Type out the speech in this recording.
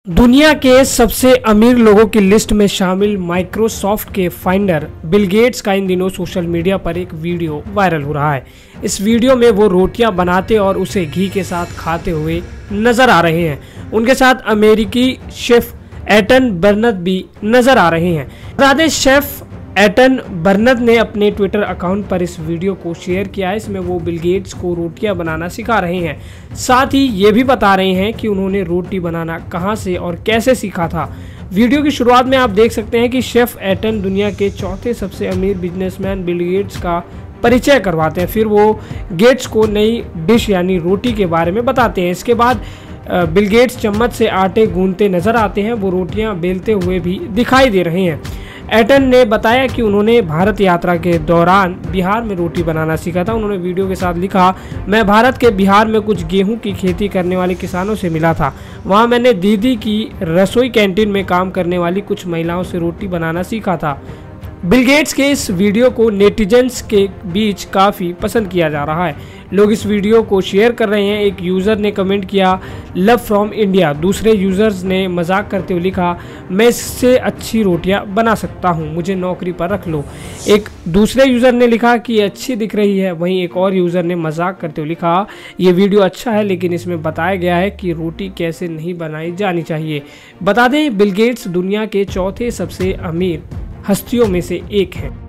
दुनिया के सबसे अमीर लोगों की लिस्ट में शामिल माइक्रोसॉफ्ट के फाउंडर बिल गेट्स का इन दिनों सोशल मीडिया पर एक वीडियो वायरल हो रहा है। इस वीडियो में वो रोटियां बनाते और उसे घी के साथ खाते हुए नजर आ रहे हैं। उनके साथ अमेरिकी शेफ एटन बर्नत भी नजर आ रहे हैं। बता दें, शेफ एटन बर्नत ने अपने ट्विटर अकाउंट पर इस वीडियो को शेयर किया है। इसमें वो बिल गेट्स को रोटियां बनाना सिखा रहे हैं। साथ ही ये भी बता रहे हैं कि उन्होंने रोटी बनाना कहां से और कैसे सीखा था। वीडियो की शुरुआत में आप देख सकते हैं कि शेफ एटन दुनिया के चौथे सबसे अमीर बिजनेसमैन बिल गेट्स का परिचय करवाते हैं। फिर वो गेट्स को नई डिश यानी रोटी के बारे में बताते हैं। इसके बाद बिल गेट्स चम्मच से आटे गूंथते नजर आते हैं। वो रोटियां बेलते हुए भी दिखाई दे रहे हैं। एटन ने बताया कि उन्होंने भारत यात्रा के दौरान बिहार में रोटी बनाना सीखा था। उन्होंने वीडियो के साथ लिखा, मैं भारत के बिहार में कुछ गेहूं की खेती करने वाले किसानों से मिला था। वहां मैंने दीदी की रसोई कैंटीन में काम करने वाली कुछ महिलाओं से रोटी बनाना सीखा था। बिल गेट्स के इस वीडियो को नेटिजन्स के बीच काफ़ी पसंद किया जा रहा है। लोग इस वीडियो को शेयर कर रहे हैं। एक यूज़र ने कमेंट किया, लव फ्रॉम इंडिया। दूसरे यूज़र्स ने मजाक करते हुए लिखा, मैं इससे अच्छी रोटियां बना सकता हूं, मुझे नौकरी पर रख लो। एक दूसरे यूज़र ने लिखा कि ये अच्छी दिख रही है। वहीं एक और यूज़र ने मजाक करते हुए लिखा, ये वीडियो अच्छा है लेकिन इसमें बताया गया है कि रोटी कैसे नहीं बनाई जानी चाहिए। बता दें, बिल गेट्स दुनिया के चौथे सबसे अमीर हस्तियों में से एक हैं।